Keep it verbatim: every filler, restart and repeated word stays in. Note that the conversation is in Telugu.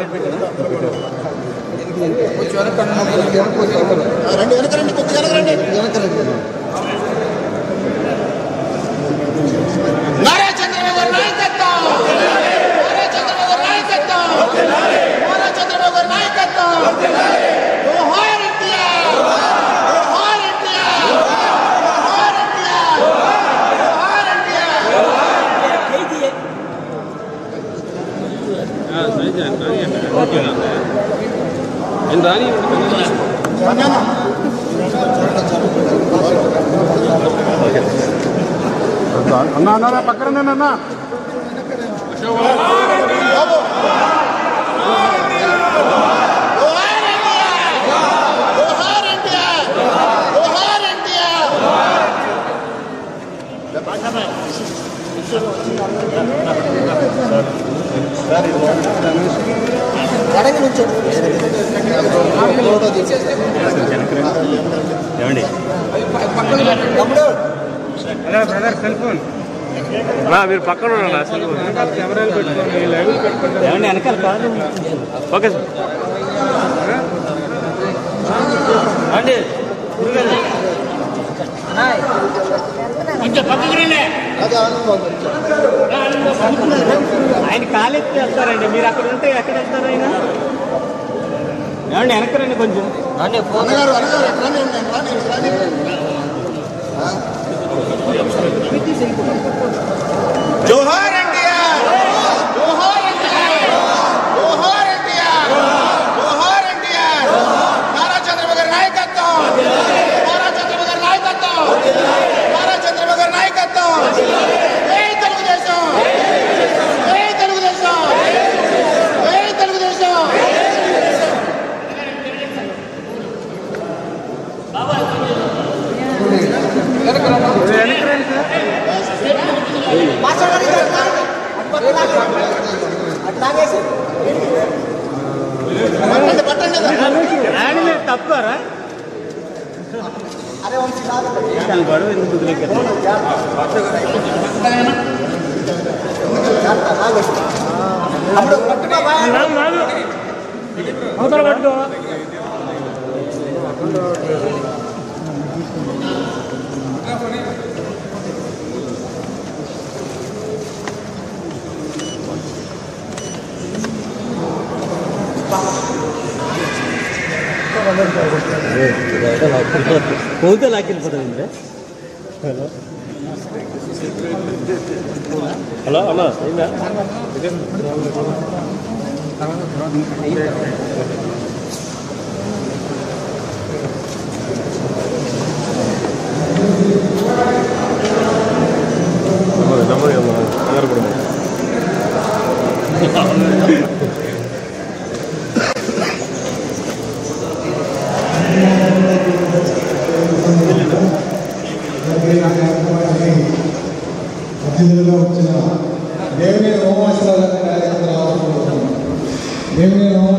అన్నా అన్నా పక్కన అన్నా ఏమండి సెల్ ఫోన్ మీరు పక్కన కెమెరాలు పెట్టుకోండి లైవ్ పెట్టుకోండి ఏమండి వెనకాల కాదు ఓకే సార్ అండి కొంచెం పక్కకు రండి ఆయన కాలెత్తి వెళ్తారండి మీరు అక్కడ ఉంటే ఎక్కడ వెళ్తారు ఆయన ఏమండి వెనకరండి కొంచెం జోహార్ ఇండియా జోహార్ ఇండియా జోహార్ ఇండియా జోహార్ ఇండియా నారా చంద్రబాబు గారి నాయకత్వం నారా చంద్రబాబు గారి నాయకత్వం నారా చంద్రబాబు గారి నాయకత్వం జై తెలుగుదేశం జై తెలుగుదేశం జై తెలుగుదేశం తప్పురా గొడవ ఎందుకు అవతల పట్టుకో పోతే లాక్కెళ్ళిపోతుంది హలో హలో అన్నా అయిందా నెమ్మది ఆధారపడ అతిథులుగా వచ్చిన దేవినేని హోమాశ్వరరావు గారిని కార్యక్రమం రావాలనుకుంటున్నాను. దేవినేని